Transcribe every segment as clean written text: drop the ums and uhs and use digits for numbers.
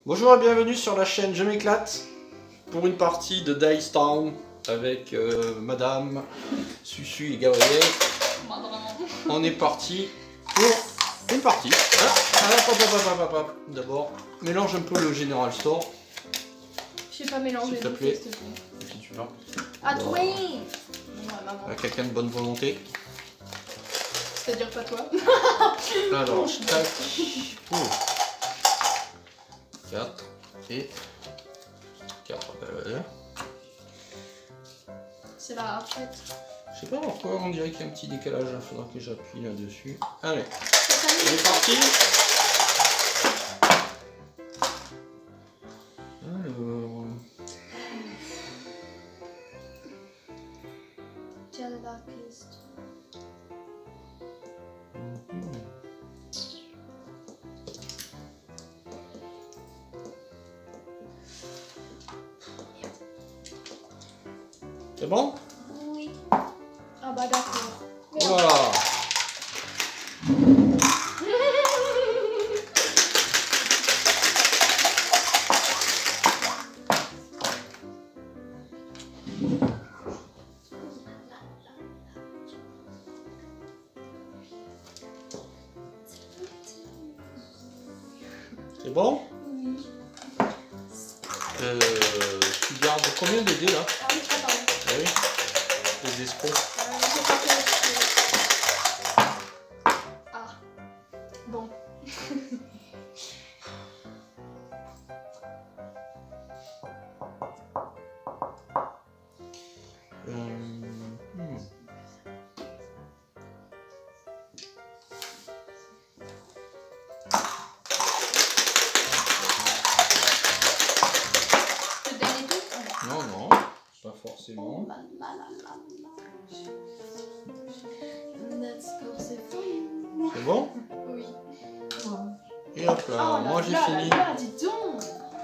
Bonjour et bienvenue sur la chaîne Je m'éclate pour une partie de Dice Town avec Madame, Susu et Gabriel. On est parti pour une partie. D'abord, mélange un peu le General Store. Je sais pas mélanger. S'il te plaît. Si tu veux. À toi. À quelqu'un de bonne volonté. C'est-à-dire pas toi. Alors, tac. 4 et 4. C'est la retraite. Je sais pas pourquoi, on dirait qu'il y a un petit décalage. Il faudra que j'appuie là-dessus. Allez, on est parti. Alors... Tiens, la darkest. C'est bon? Oui. Ah bah d'accord. Voilà. C'est bon? Oui. Tu gardes combien de dés là? Ah oui, attends. Ah oui. Les escrocs. J'ai pas fait. Ah. Bon. Tu gagnes tout? Non, non, pas forcément. Let's go, c'est fou. C'est bon? Oui. Et hop là, moi j'ai fini. Dis donc.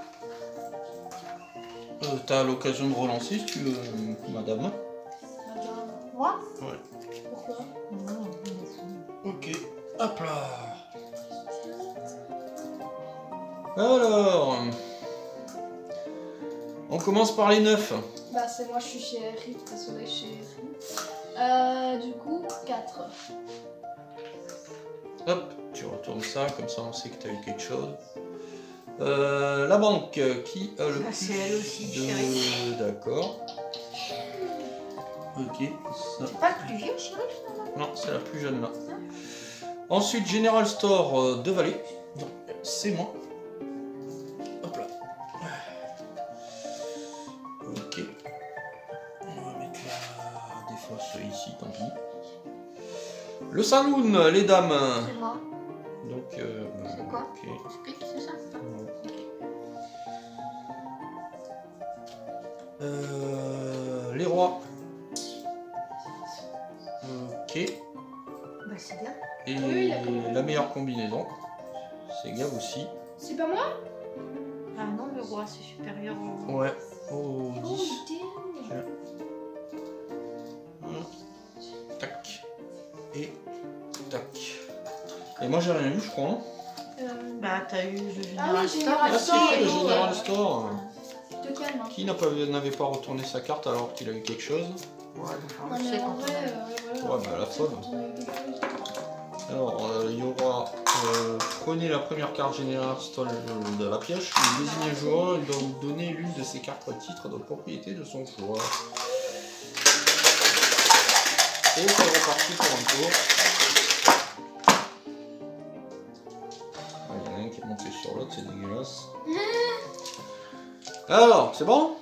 T'as l'occasion de relancer si tu veux, madame. Moi? Ouais. Pourquoi? Ok, hop là. Alors, on commence par les 9. Bah c'est moi, je suis chez Harry, désolé chez Harry. Du coup, 4. Hop, tu retournes ça, comme ça on sait que tu as eu quelque chose. La banque, qui a le plus c'est elle aussi, de... chérie. D'accord. Ok. Ça... C'est pas le plus vieux, chérie? Non, c'est la plus jeune là. Ensuite, General Store de Vallée. Donc, c'est moi. Hop là. Ok. On va mettre la défausse ici, tant pis. Le saloon, les dames. C'est moi. Donc, C'est quoi? ok. Explique, c'est ça? Les rois. Ok. Bah c'est bien. Et Oui, la la meilleure combinaison, c'est Gab aussi. C'est pas moi? Ah non, le roi c'est supérieur au... Ouais, au 10. Oh, Tiens. Tac. Et tac. Et moi j'ai rien eu, je crois. Hein. Bah t'as eu le Ah oui, général Store. Général Ah si, Store, le et General Store. Je te calme. Hein. Qui n'avait pas retourné sa carte alors qu'il a eu quelque chose? Ouais, enfin, Non, on mais sait en quand vrai, on a... voilà. Ouais, bah la folle. Quand on a eu quelque chose. Alors, il y aura... prenez la première carte General Store de la pièce, vous désignez un joueur et donc donnez l'une de ses cartes titres de propriété de son choix. Et c'est reparti pour un tour. Il y en a un qui est monté sur l'autre, c'est dégueulasse. Alors, c'est bon?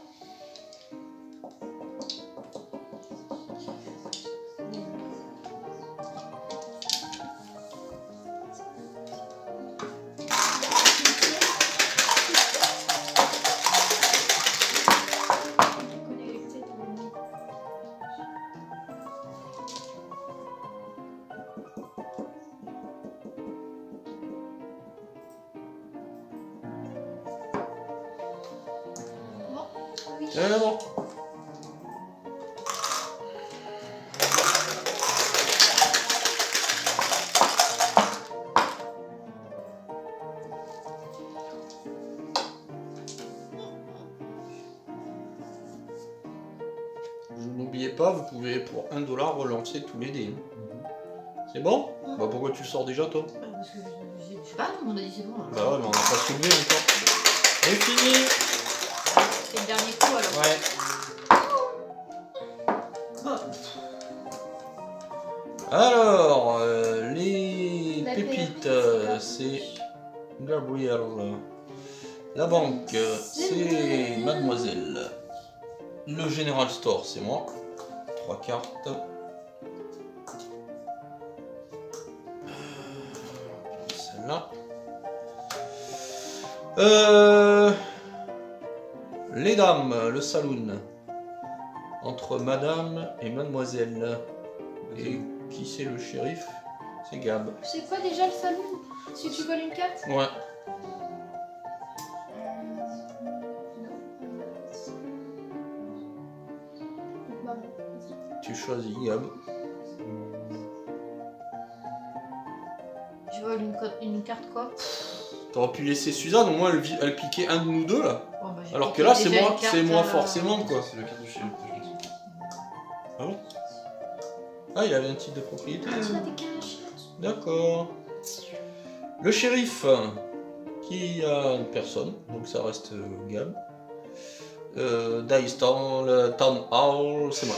Bon. n'oubliez pas, vous pouvez pour 1 $ relancer tous les dés. C'est bon? Bah pourquoi tu le sors déjà toi? Parce que je sais pas, on a dit c'est bon. Hein. Bah ouais, mais on n'a pas soulevé encore. C'est fini! C'est le dernier coup alors. Ouais. Alors, les La pépites, pépite, c'est Gabriel. La banque, c'est Mademoiselle. Le General Store, c'est moi. 3 cartes. Celle-là. Les dames, le saloon. Entre Madame et Mademoiselle. Et qui c'est le shérif? C'est Gab. C'est quoi déjà le salon? Si tu voles une carte? Ouais. Tu choisis Gab. Je vole une carte quoi? T'aurais pu laisser Suzanne, au moins elle piquait un de nous deux là. Oh, bah, Alors que là c'est déjà moi, une carte, c'est moi forcément quoi. C'est la carte du shérif. Ah bon? Ah il avait un titre de propriété. Ah, tu l'as décalé. D'accord. Le shérif qui a une personne, donc ça reste Gab. Dice Town, le Town Hall, c'est moi.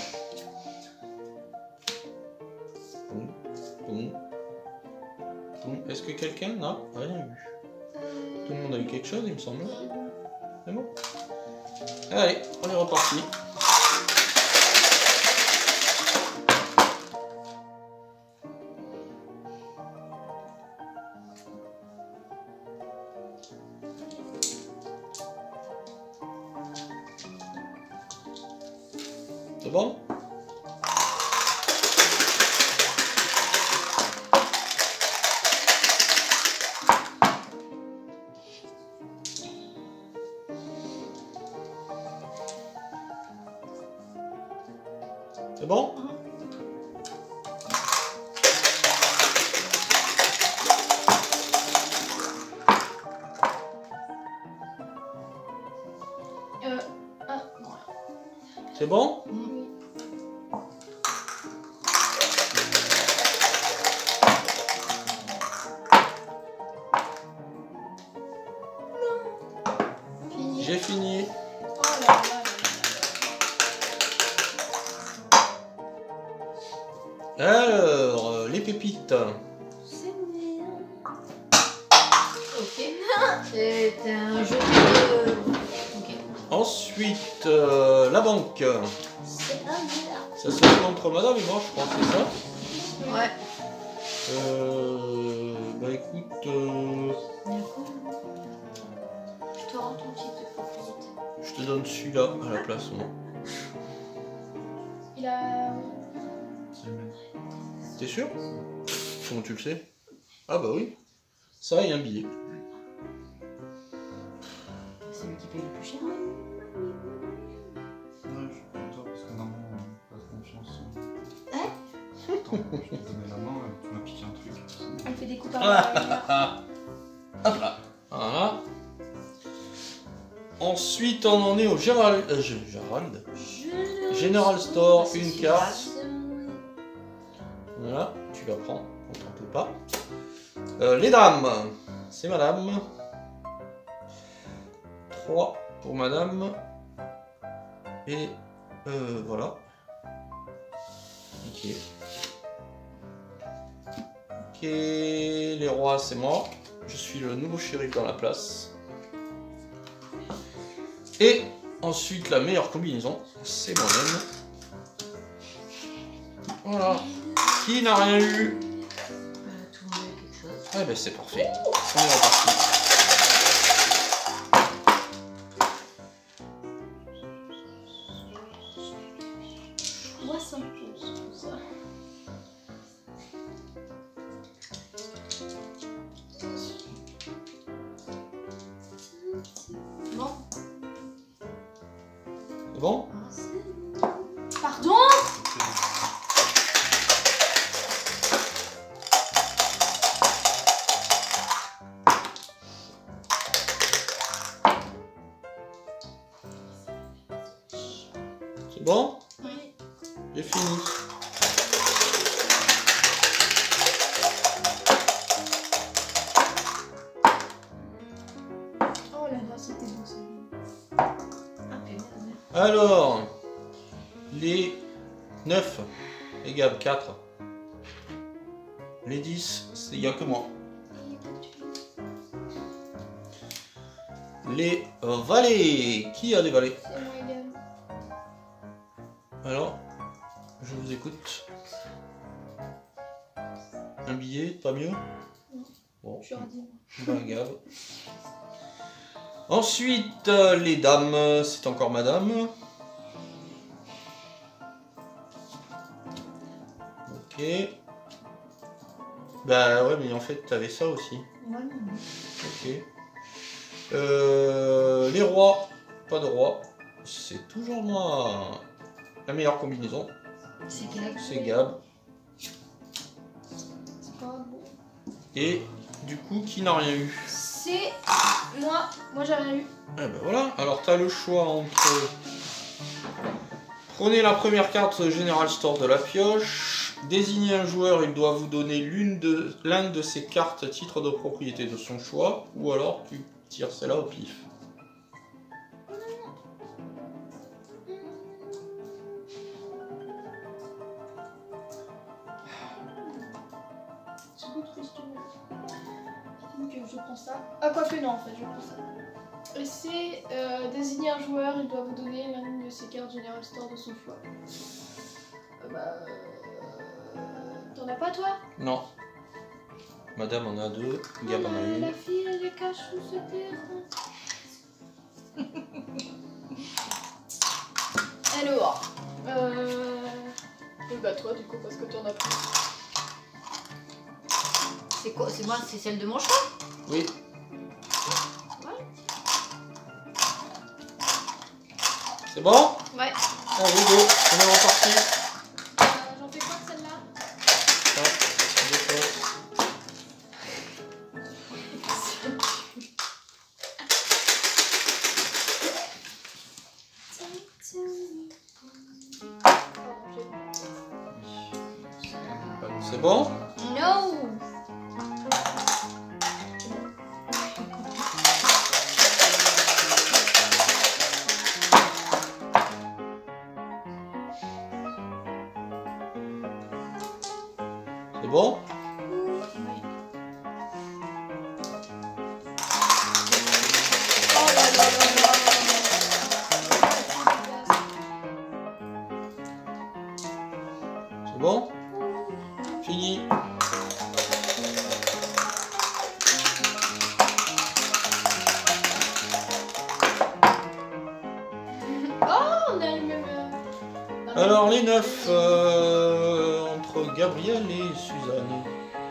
Est-ce que quelqu'un n'a rien eu? Tout le monde a eu quelque chose, il me semble. C'est bon? Allez, on est reparti. C'est bon? C'est bon? Ah, non. C'est bon? Oui. Fini. J'ai fini. Oh là là là Alors, les pépites. C'est mignon. Ok. C'est un jeu de. Ok. Ensuite, la banque. C'est un milliard. Ça se joue entre madame et moi, je crois, c'est ça? Ouais. Bah écoute, Je te rends ton titre de propriété. je te donne celui-là à la place, moi. Il a... C'est le même. T'es sûr? Comment tu le sais? Ah bah oui. Ça et un billet. C'est lui qui paye le plus cher. Ouais, je suis content parce que normalement, on n'a pas confiance. Hein? Attends, je t'ai donné la main, tu m'as piqué un truc. Elle fait des coups Ah. par Hop là. Voilà. Ensuite, on en est au General Store, une carte. Voilà, tu la prends, on t'en peut pas. Les dames, c'est madame. 3 pour madame. Et voilà. Ok. Ok, les rois, c'est moi. Je suis le nouveau shérif dans la place. Et ensuite, la meilleure combinaison, c'est moi-même. Voilà. Qui n'a rien eu? Tout le monde a eu quelque chose. Ah ben c'est parfait. On est reparti. Moi, ça me pose tout ça. Bon. C'est bon? Pardon? C'est bon? Oui. J'ai fini. Oh là là, c'était bon, c'est bon. Ah, putain. Alors, les 9, les Gab, 4. Les 10, il n'y a que moi. Les valets. Qui a des valets? C'est moi égal. Alors, je vous écoute. Un billet, pas mieux? Non. Bon, Je suis radine. bah, Gab. Ensuite, les dames, c'est encore madame. Ok. Bah ouais, mais en fait, t'avais ça aussi. Ouais, non. Ok. Les rois, pas de roi. C'est toujours moi. La meilleure combinaison, C'est Gab. c'est Gab. C'est pas bon. Et du coup, qui n'a rien eu? C'est moi. Moi, j'ai rien eu. Eh ben voilà, alors t'as le choix entre... Prenez la première carte General Store de la pioche, désignez un joueur, il doit vous donner l'un de ses cartes titre de propriété de son choix, ou alors tu tires celle-là au pif. C'est beaucoup triste. Donc, je prends ça. Ah, quoique non, en fait, je prends ça. Et c'est désigner un joueur, il doit vous donner l'une de ses cartes General Store de son choix. T'en as pas, toi? Non. Madame en a 2, Gab en a une. La fille, elle est cache sous ce terrain. Alors, bah toi du coup parce que t'en as plus. C'est quoi? C'est moi, c'est celle de mon choix? Oui. C'est bon? Ouais. Allez, go, on est reparti. J'en fais quoi de celle-là? Ah, deux fausses. C'est bon? No. C'est bon? Oh là là là là. C'est bon? Fini. Oh, on a le même. Alors les 9 entre Gabriel et Suzanne.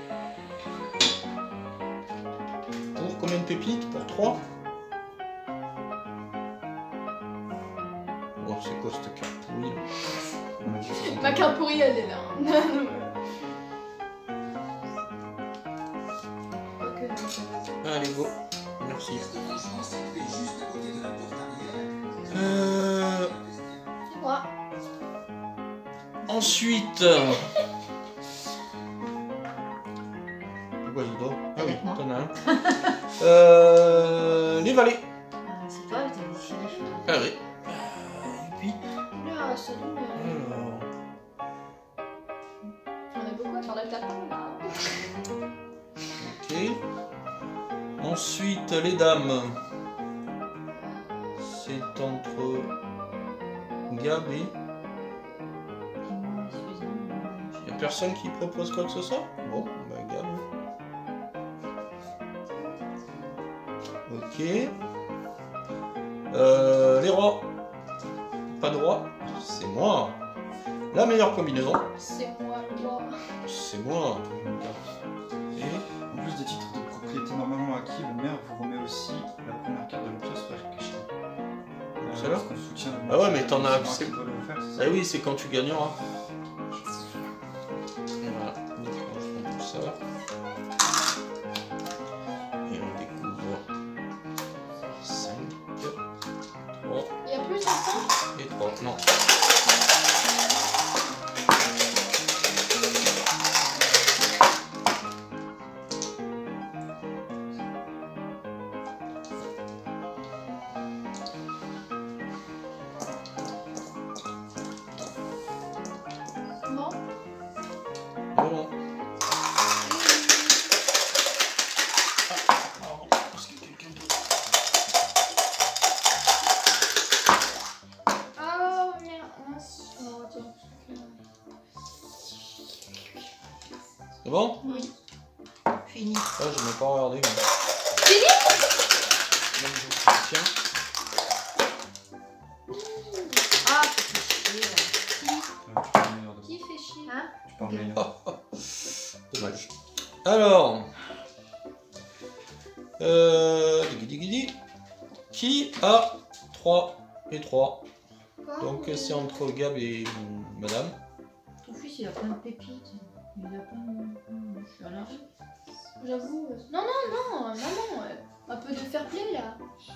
Pour combien de pépites? Pour 3? Bon, c'est quoi cette carte? Oui. Ma carte pourrie, elle est là. Ok, donc, Allez, go. Merci. c'est moi. Ensuite... Pourquoi je dois? Ah oui, Avec moi. t'en as un. Les valets. C'est toi, t'as des shérifs. Allez. Et puis... Là, salut. Alors... J'en ai beaucoup à faire la table là. Ok. Ensuite, les dames. C'est entre Gab et... Y'a personne qui propose quoi que ce soit? Bon, bah Gab. Ok. Les rois. Pas de roi. C'est moi. La meilleure combinaison. C'est moi, le roi. C'est moi. Et... En plus des titres de propriété normalement acquis, le maire vous remet aussi la première carte de la pièce cachée. Celle-là? Parce qu'on soutient le Ah ouais, mais t'en as- c'est moi qui dois le faire, c'est ça? Ah oui, c'est quand tu gagneras. Voilà. Donc, je prends tout ça. Et on découvre 5, 3 Il y a plus de ça? et 3. Non. C'est bon? Oui. Fini. Ah, je n'ai pas regardé. Moi. Fini? Même je tiens. Ah, c'est chier. Tu parles meilleur de Qui fait chier? Hein? Tu parles meilleur. Dommage. Alors. Digidi. Qui a 3 et 3? Donc c'est entre Gab et madame. Ton fils, il a plein de pépites. Il a plein de... Je suis à l'arrêt. J'avoue. Non, non, non, maman. Un peu de fair play là.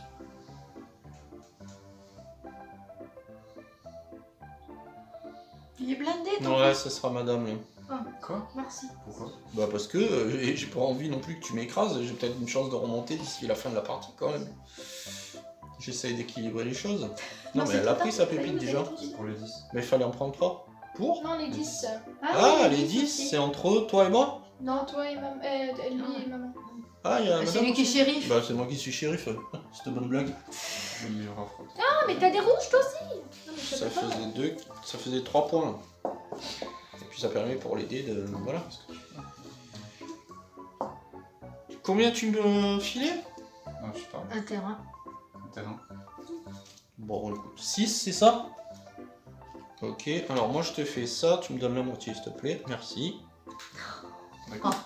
Il est blindé, ton Non, là, ce sera madame. Là. Quoi? Merci. Pourquoi? Bah, parce que j'ai pas envie non plus que tu m'écrases. J'ai peut-être une chance de remonter d'ici la fin de la partie quand même. J'essaye d'équilibrer les choses. Non, mais elle a pris sa pépite déjà. Pour les 10. Mais il fallait en prendre 3. Pour? Non, les 10. Ah, les 10, c'est entre toi et moi? Non, toi et maman. Elle et maman. Ah, il y a C'est madame lui qui est aussi. shérif. Bah, c'est moi qui suis shérif. C'était bonne blague. Je vais me meilleur affront. Ah, mais t'as des rouges toi aussi. Non, mais je Ça savais pas. faisait 2, ça faisait 3 points. Et puis ça permet pour les dés de... Voilà. Combien tu me filais? Non, je parle. Un terrain. Un terrain. Bon, écoute, 6, c'est ça? Ok, alors moi je te fais ça, tu me donnes la moitié s'il te plaît, merci. D'accord.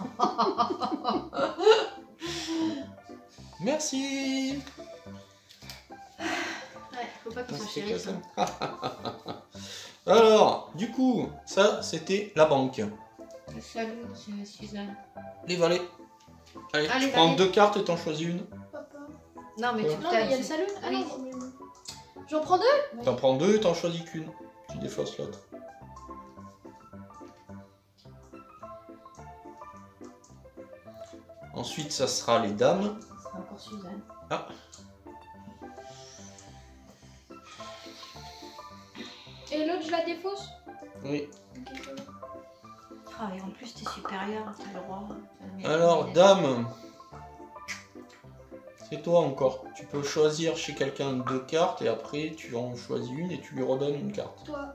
Merci. Ouais, faut pas qu'il soit Merci, shérif. Kassem. Alors, du coup, ça c'était la banque. Salut, c'est Suzanne. Les valets. Allez, Allez, tu prends valets. 2 cartes et t'en choisis une. Papa. Non, mais Ouais. tu Non, mais il y a le salon. Ah Oui. non, mais... J'en prends 2? T'en prends 2 et t'en choisis qu'une. Tu défausses l'autre. Ensuite, ça sera les dames. C'est encore Suzanne. Ah. Et l'autre, je la défausse? Oui. Ok, ça va. Ah, et en plus, t'es supérieur, t'as le roi. Alors, dame. C'est toi encore. Tu peux choisir chez quelqu'un 2 cartes et après tu en choisis une et tu lui redonnes une carte. Toi.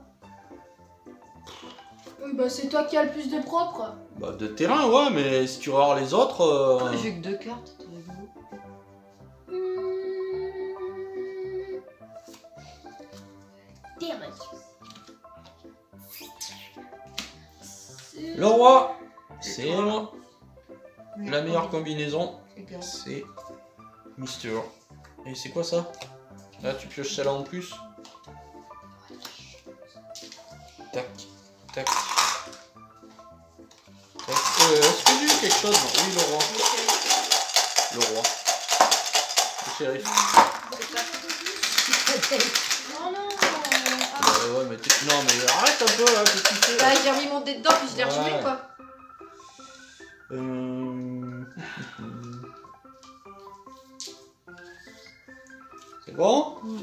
Oui, bah c'est toi qui as le plus de propre. Bah de terrain, ouais, mais si tu regardes les autres... J'ai que 2 cartes, t'es rigolo. Damn it. Le roi, c'est toi. moi. La meilleure combinaison, C'est bien. c'est Mister. Et c'est quoi ça? Là, tu pioches celle-là en plus. Tac, tac. Tac. Est-ce que j'ai eu quelque chose? Oui, le roi. Le roi. Le shérif. Non, non. Ouais, mais non, mais arrête un peu là, qu'est-ce que tu fais là? Bah, j'ai remis mon dé dedans, puis je l'ai rejeté, Ouais. quoi. C'est bon?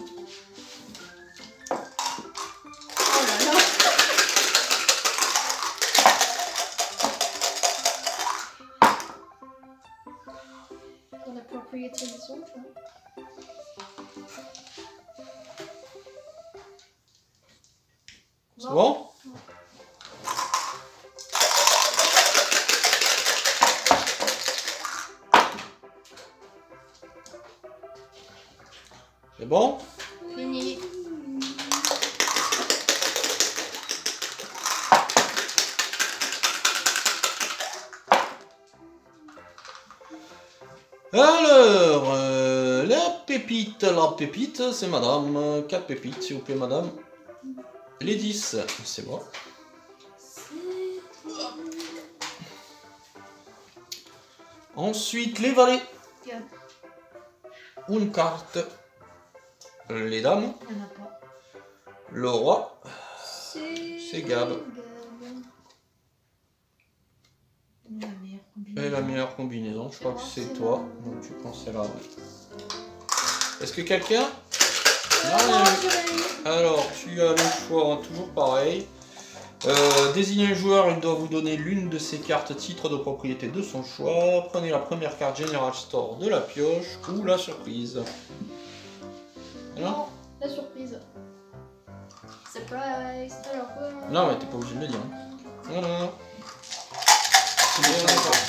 Oh là là. On a propriété maison, tu vois. C'est bon? C'est bon? Fini. Alors, la pépite, c'est madame. 4 pépites, s'il vous plaît, madame. Les 10, c'est bon. Ensuite, les valets. Gab. Une carte. Les dames. Il n'y en a pas. Le roi. C'est Gab. La meilleure combinaison. Et la meilleure combinaison, je crois que c'est toi. Donc tu prends celle-là. Est-ce que quelqu'un... Non, rien eu. Alors, tu as le choix, toujours pareil. Désignez un joueur, il doit vous donner l'une de ses cartes titre de propriété de son choix. Prenez la première carte General Store de la pioche ou la surprise. Voilà. Non, la surprise. Surprise. Alors, Non, mais t'es pas obligé de le dire. Hein. Voilà. C'est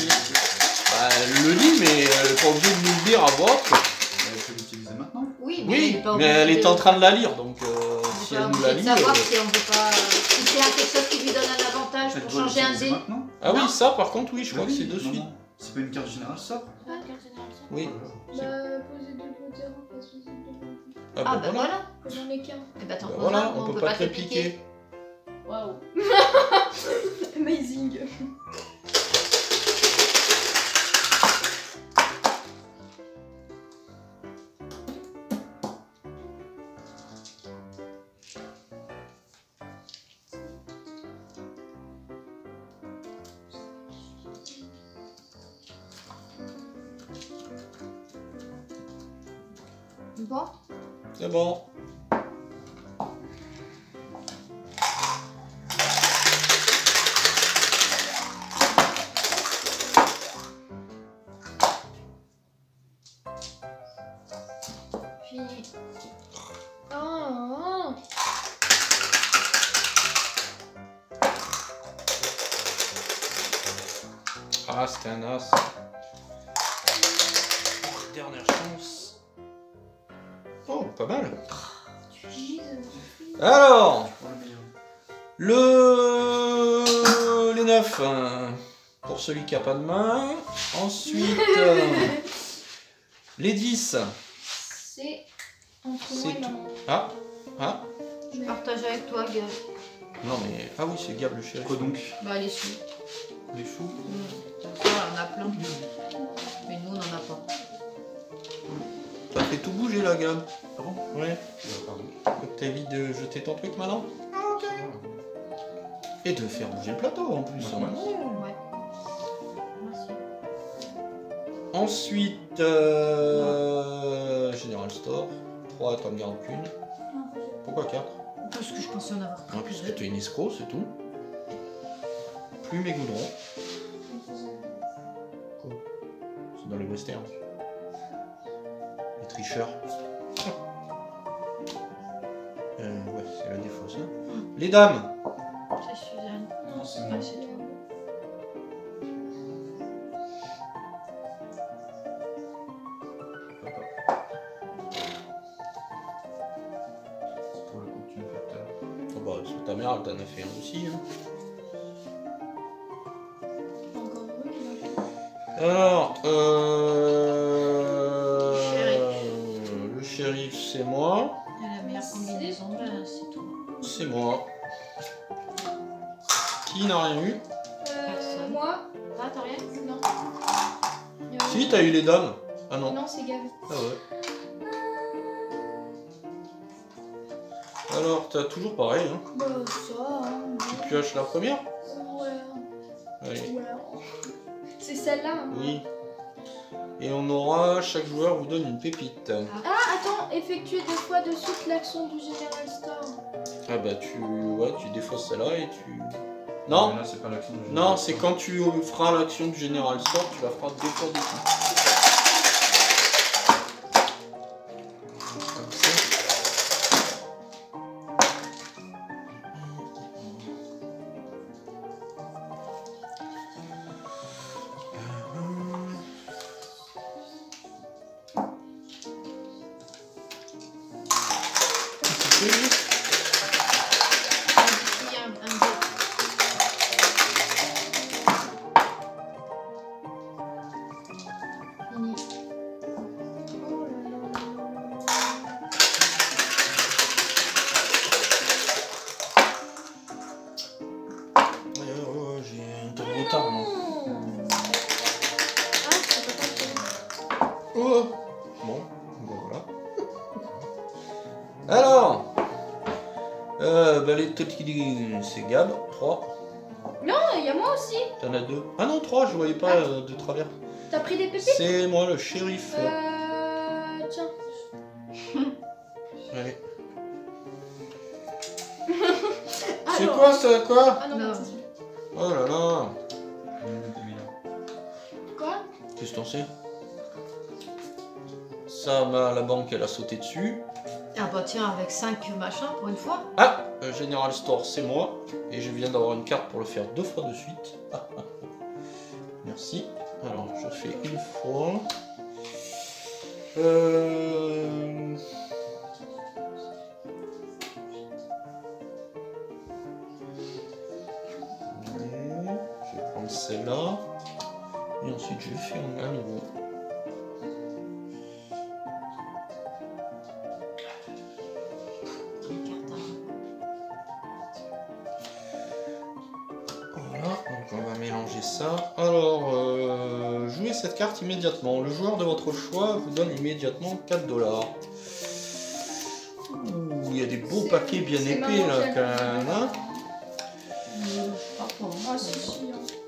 Bah, elle le dit, mais elle n'est pas obligée de nous le dire à voix haute, quoi. Elle peut l'utiliser maintenant. Oui, Oui, pas mais elle est en train de la lire, donc on si n'est elle pas nous la obligé lit... de savoir si on veut pas... Si c'est quelque chose qui lui donne un avantage Elle pour doit changer un l'utiliser dé. maintenant. Ah oui, Non. ça par contre, oui, je crois Mais que c'est oui, de non, suite. non. C'est pas une carte générale sort. Ah, carte générale ça. Oui. Bah, poser 2 de terrain, place poser 2 de Ah Ah bah bah voilà. voilà. J'en ai qu'un. Eh ben, tant Bah qu'on voilà, a, on peut pas te répliquer. Waouh. Amazing. Bon, C'est bon. Puis... Ah, Ah, c'était un as. Dernière chance. Oh, pas mal. Alors, Pour le meilleur. les 9 pour celui qui a pas de main. Ensuite, les 10. c'est entre C'est moi et tout. maman. Ah, ah. je partage avec toi, Gab. Non mais, ah oui, c'est Gab le shérif. Quoi donc? Bah, les choux. Les choux. Ça, on a plein. Mais nous, on en a pas. Ça fait tout bouger là, Gab. Ah bon? Ouais. Pardon. Faut que t'évites de jeter ton truc maintenant. Ah, ok. Et de faire bouger le plateau en plus. Ouais. Ouais. Merci. Ensuite, General Store. 3, t'en gardes qu'une. Pourquoi 4? Parce que je pensais en avoir Ah, puisque tu es une escroc, c'est tout. Plus mes goudrons. Quoi? C'est dans les westerns. Les tricheurs. Ouais, c'est la défaut ça. Les dames. C'est Suzanne. Non, c'est Ah, moi. c'est toi. Pour le coup, tu me fais peur. Oh bah, c'est ta mère, elle t'en a fait un aussi. Hein. Encore heureux qu'il a fait. Alors, Shérif. le shérif, c'est moi. Elle a la meilleure combinaison, ben, c'est toi. C'est moi. Qui n'a rien eu? Personne. Moi. Ah, t'as rien? Non. Si, t'as eu les dames. Ah non. Non, c'est Gab. Ah ouais. Alors, t'as toujours pareil, hein. Bah, ça, hein. Tu pioches la première? Ouais. Allez. Ouais. C'est celle-là. Hein. Oui. Et on aura, chaque joueur vous donne une pépite. Ah, attends, effectuer 2 fois de suite l'action du General Store. Ah bah tu défausses celle-là et tu... Mais Non, là, c'est pas l'action du jeu. non, c'est quand tu feras l'action du General Store, tu la feras 2 fois de suite. Comme ça. Il y a un dé. Fini. Oh là là. Ouais, j'ai un peu de retard, moi. Ah, c'est pas possible. Oh. Bon, ben voilà. Alors, bah les c'est Gab, 3. Non, il y a moi aussi. T'en as 2. Ah non, 3, je voyais pas de travers. T'as pris des pépites? C'est moi le shérif. Tiens. Allez. Ah, C'est non. quoi ça, quoi? Ah non, Non. c'est celui. Oh là là. Quoi? Qu'est-ce que t'en sais? Ça, bah, la banque, elle a sauté dessus. Ah bah tiens, avec 5 machins pour une fois. Ah, General Store, c'est moi. Et je viens d'avoir une carte pour le faire 2 fois de suite. Merci. Alors, je fais une fois. Je vais prendre celle-là. Et ensuite, je fais un nouveau. Voilà, donc on va mélanger ça. Alors, jouez cette carte immédiatement. Le joueur de votre choix vous donne immédiatement 4 $. Ouh, il y a des beaux paquets bien épais là, quand même. Hein. Ah si, si.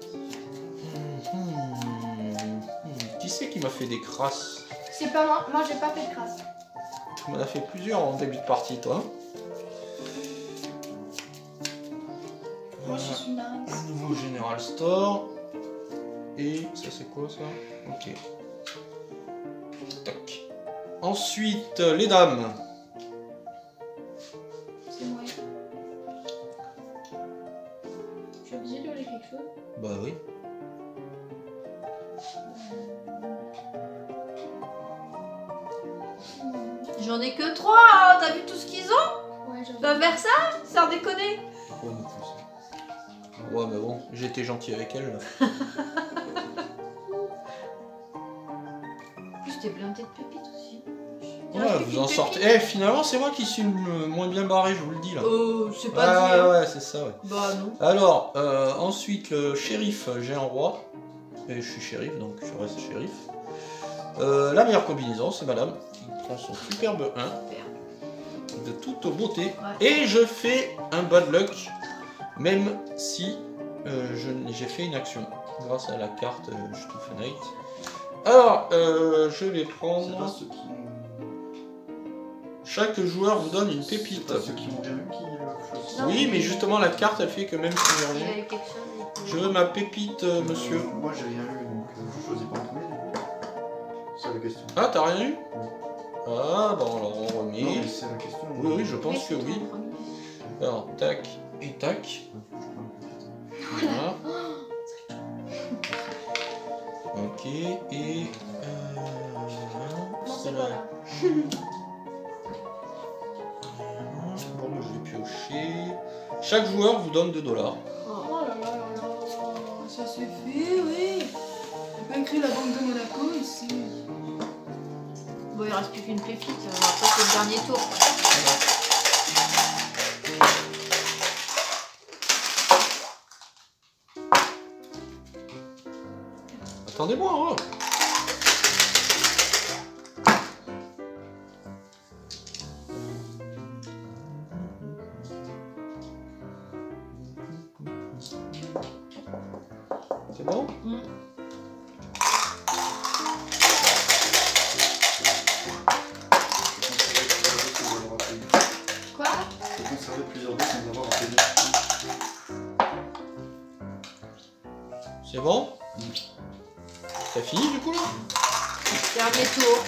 Qui c'est qui m'a fait des crasses? C'est pas moi, moi j'ai pas fait de crasse. Tu m'en as fait plusieurs en début de partie, toi. Moi je suis nice. Un nouveau General Store. Et ça c'est quoi ça? Ok. Tac. Ensuite, les dames. C'est moi. Je suis obligée de lire quelque chose. Bah oui. J'en ai que 3, hein. T'as vu tout ce qu'ils ont? Ouais, j'en ai. Bah vers ça, sans déconner. Pourquoi on est plus? Ouais, mais bon, j'étais gentil avec elle. Là. En plus, t'es blindé de pépites aussi. Ouais, vous en sortez. Eh, finalement, c'est moi qui suis le moins bien barré, je vous le dis là. Oh, c'est pas dit. Ouais, c'est ça, ouais. Bah non. Alors, ensuite, le shérif, j'ai un roi. Et je suis shérif, donc je reste shérif. La meilleure combinaison, c'est madame qui prend son superbe 1. Super. De toute beauté. Ouais. Et je fais un bad luck, même si j'ai fait une action. Grâce à la carte Stufe Night. Alors, je vais C'est pas prendre... ceux qui ont... Chaque joueur vous donne une C'est pépite. pas ceux qui ont rien eu qui choisissent. Non, Oui, mais justement, la carte, elle fait que même si j'ai Il y rien... avait quelque chose. Je veux ma pépite, monsieur. Moi j'ai rien eu donc je choisis pas en premier du coup. C'est la question. Ah, t'as rien eu? Ah, bon, alors on remet. Non mais c'est la question. Oui, je pense que oui. Alors, tac et tac. Voilà. Ok, et... Non, c'est celle-là. pas là. Bon, moi je vais piocher. Chaque joueur vous donne 2 $. Oh là là là là. Ça se fait, oui. On peut écrire la banque de Monaco ici. Bon, il reste plus qu'une pépite. Après, c'est le dernier tour. Quoi. Attendez-moi, hein. C'est bon? Quoi? Faut conserver plusieurs dés sans avoir à payer. C'est bon? T'as fini du coup là? Dernier tour.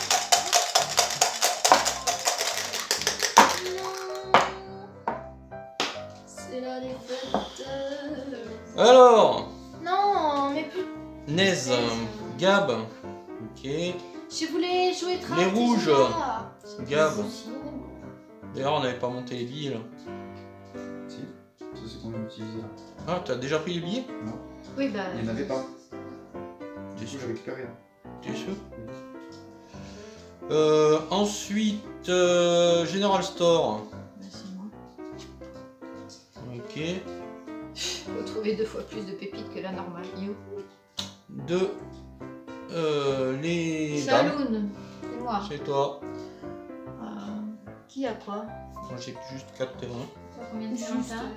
C'est la défaite. Alors, Non, mais plus. Nez, Gab, ok, Je voulais jouer très Les rouges. déjà. Gab. D'ailleurs, on n'avait pas monté les billets là. Si, ça c'est qu'on vient d'utiliser là. Ah, t'as déjà pris les billets? Oui, bah. Il n'y en avait pas. T'es Du coup sûr? j'ai récupéré là. T'es sûr? Ensuite, General Store. Bah, c'est moi. Ok. Faut trouver 2 fois plus de pépites que la normale. You. De les dames. Saloon. C'est moi. C'est toi. Qui a quoi? Moi j'ai juste 4 terrains. Combien de Juste. terrains t'as?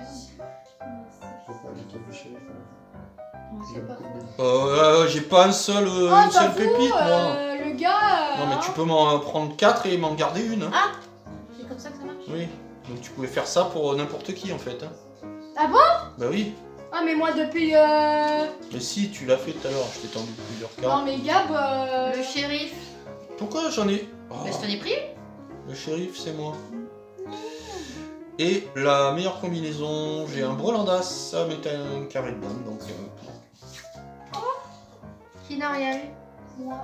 Je sais pas, les tours du shérif. C'est pas. J'ai pas une seule T'avoue, pépite moi. le gars. Non mais tu peux m'en prendre 4 et m'en garder une. Hein. Ah. C'est comme ça que ça marche? Oui. Donc tu pouvais faire ça pour n'importe qui en fait. Hein. Ah bon? Bah oui. Ah, mais moi depuis. Mais si, tu l'as fait tout à l'heure, je t'ai tendu plusieurs Non, cartes. mais Gab. Le shérif. Pourquoi j'en ai... Oh, Bah, je t'en ai pris. le shérif, c'est moi. Et la meilleure combinaison, j'ai un Brolandas, ça met un carré de dame, donc... Qui n'a rien eu? Moi.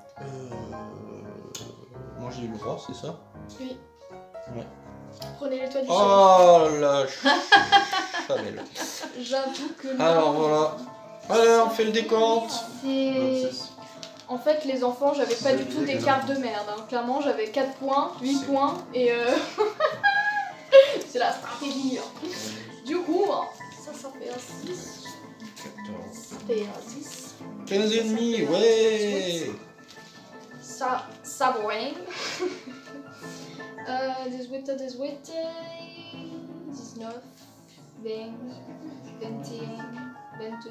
Moi j'ai eu le droit, c'est ça? Oui. Ouais. Prenez les toits du Oh la chamelle. chef. J'avoue que non. Alors voilà. Allez, on fait le décompte. C'est... 26. En fait, les enfants, j'avais pas du tout des cartes de merde. Hein. Clairement, j'avais 4 points, 8 points et c'est la stratégie. Hein. Du coup, ça fait un 6. 14. Ça fait un 10. 15 et demi, ouais. Ça boing. 18, 19, 20, 21, 22,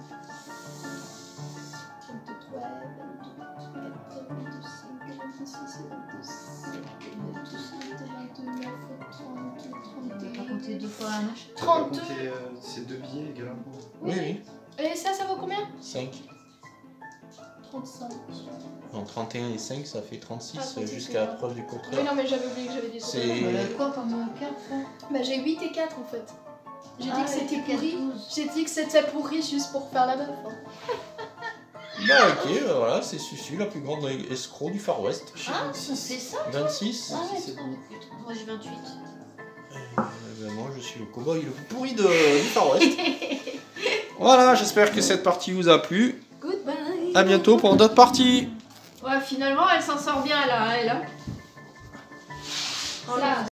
23, 24, 25, 26, 27, 28, 29, 30, On va 31, pas compter 2 fois la nage. 32. C'est 2 billets également. Oui, oui. Et ça vaut combien? 5. 35. Non, 31 et 5, ça fait 36 Ah, 36, jusqu'à c'est preuve du Oui, contraire. non, mais j'avais oublié que j'avais dit ça. C'est- Quoi comme carte là? Bah, j'ai 8 et 4 en fait. J'ai dit que c'était quatre, pourri. 12. J'ai dit que c'était pourri juste pour faire la meuf. Hein. Bah ok, voilà, c'est Susu, la plus grande escroc du Far West. Ah, c'est ça? 26. Ah ouais, c'est putain, écoute, moi j'ai 28. Ben, moi je suis le cowboy le plus pourri du Far West. Voilà, j'espère que cette partie vous a plu. Goodbye. A bientôt pour d'autres parties. Ouais, finalement elle s'en sort bien là, elle. Hein. Voilà.